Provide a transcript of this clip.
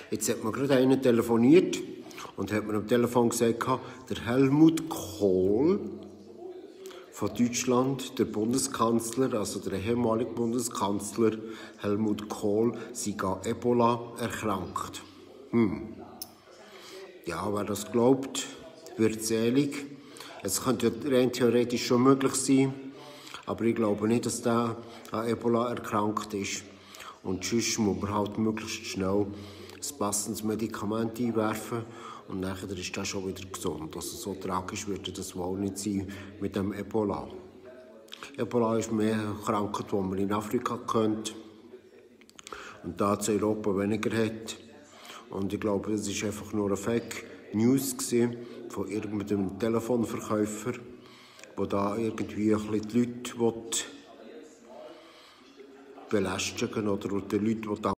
Jetzt hat mir gerade einer telefoniert und hat mir am Telefon gesagt, der Helmut Kohl von Deutschland, der Bundeskanzler, also der ehemalige Bundeskanzler Helmut Kohl, sei an Ebola erkrankt. Ja, wer das glaubt, wird selig. Es könnte ja rein theoretisch schon möglich sein, aber ich glaube nicht, dass der an Ebola erkrankt ist. Und sonst muss man halt möglichst schnell ein passendes Medikament einwerfen und nachher ist der schon wieder gesund. Also so tragisch wird das wohl nicht sein mit dem Ebola. Ebola ist mehr eine Krankheit, die man in Afrika kennt und da in Europa weniger hat. Und ich glaube, das war einfach nur eine Fake News von irgendeinem Telefonverkäufer, der da irgendwie ein bisschen die Leute belästigen oder die Leute